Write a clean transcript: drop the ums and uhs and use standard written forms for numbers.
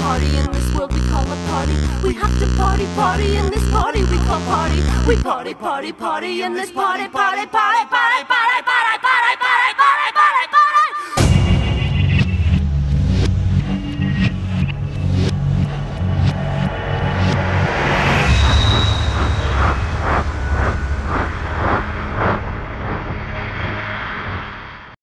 party in this world we call a party. We have to party, party in this party we call party. We party, party, party in this party, party, party, party, party.